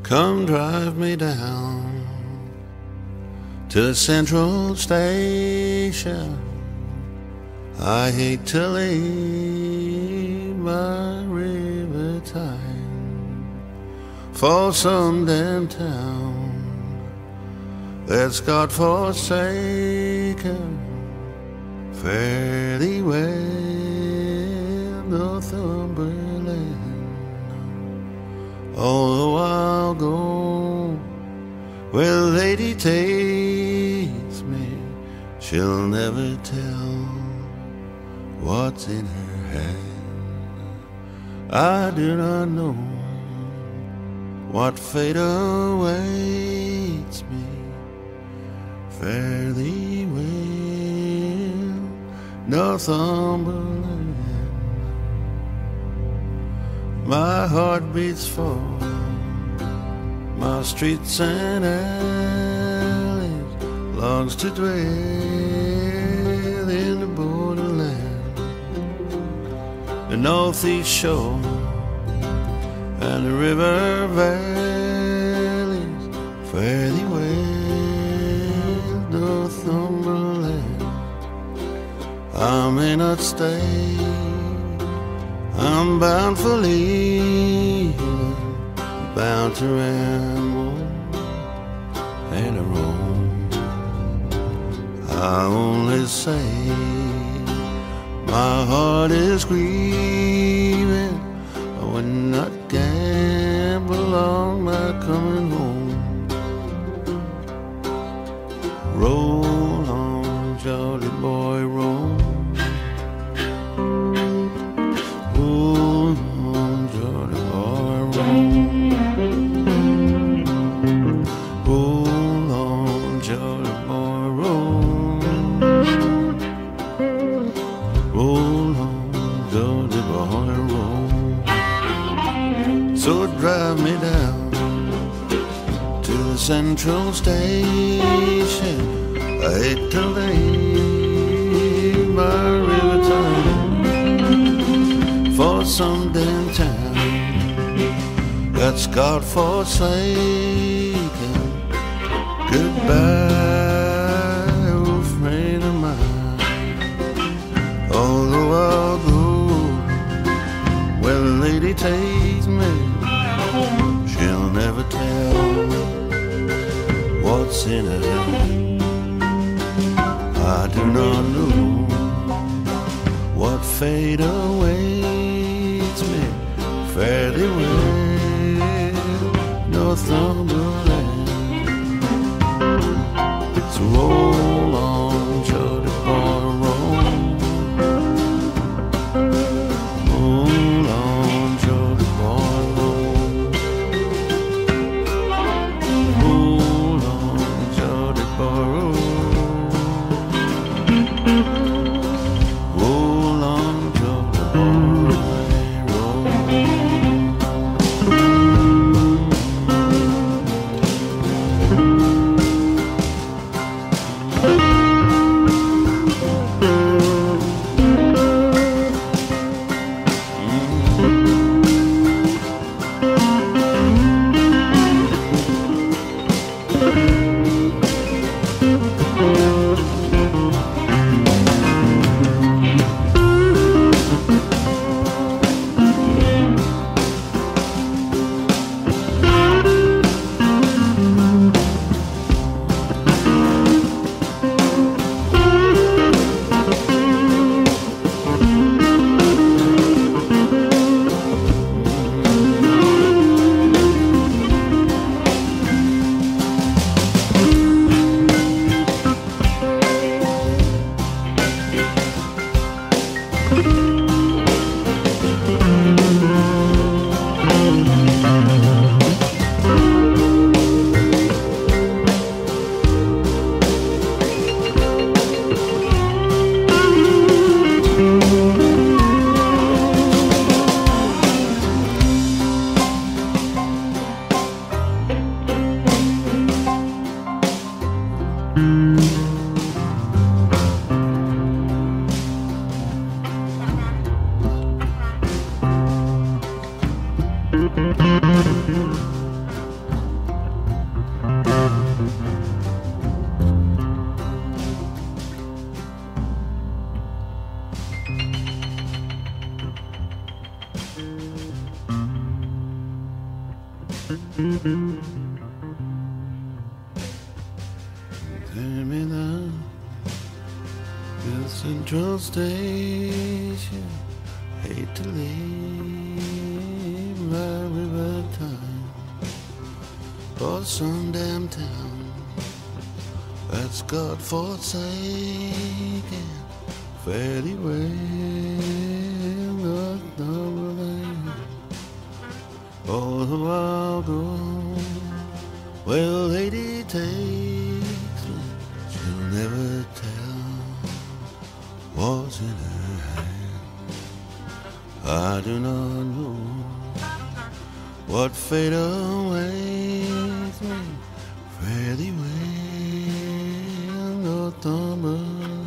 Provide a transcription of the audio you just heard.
come drive me down to the Central Station. I hate to leave my river time for some damn town that's God-forsaken. Fare thee well, Northumberland. Although I'll go where Lady takes me, she'll never tell what's in her hand. I do not know what fate awaits me. Fare thee well, Northumberland. My heart beats for my streets and alleys, longs to dwell in the borderland, the northeast shore and the river valleys. Fare thee well, Northumberland. I may not stay, I'm bound for leaving, bound to ramble and to roam. I only say my heart is grieving, I would not gamble on my coming home. Roll on, jolly boy, roll. Roll on, jolly boy, roll. Roll on, jolly boy, roll. Roll on, jolly boy, roll. So drive me down to the Central Station. I hate to leave my river time for some damn town that's God-forsaken. Goodbye, old friend of mine. Although I'll go where the lady takes me, she'll never tell what's in her hand. I do not know what fate awaits me. Fare thee well, Northumberland. So roll on, jolly boy, roll. Roll on, jolly boy, roll. Roll on, jolly boy, roll. Roll on, jolly boy, roll. Terminal, the Central Station. Hate to leave my river time for some damn town that's God forsaken. Fairly well, not number lane. All the while gone, well, lady takes me. She'll never tell what's in her hand. I do not know what fate awaits me. Fairly well, Northumberland.